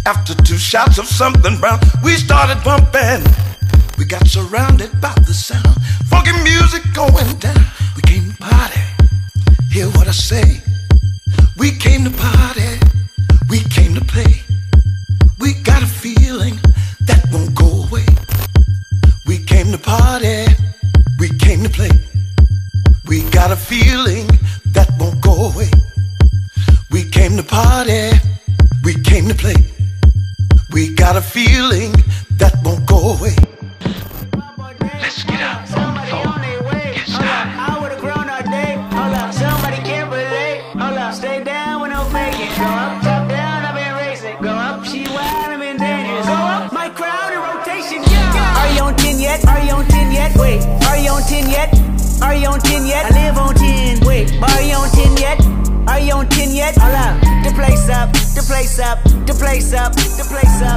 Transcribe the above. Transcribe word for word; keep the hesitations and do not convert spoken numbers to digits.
After two shots of something brown, we started bumping. We got surrounded by the sound, funky music going down. We came to party, hear what I say. We came to party, we came to play. We got a feeling that won't go away. We came to party, we came to play. We got a feeling that won't go away. We came to party, we came to play. We got a feeling that won't go away. Let's get up on the floor, get started. I would've grown all day. Hold up, somebody can't relate. Hold up, stay down with no faking. Go up, top down, I've been racing. Go up, she wild, I'm in dangerous. Go up, my crowd in rotation. Yeah. Are you on ten yet? Are you on ten yet? Wait, are you on ten yet? Are you on ten yet? I live on ten. Wait, are you on ten yet? Are you on ten yet? Hold up, the place up, the place up, the place up, the place up.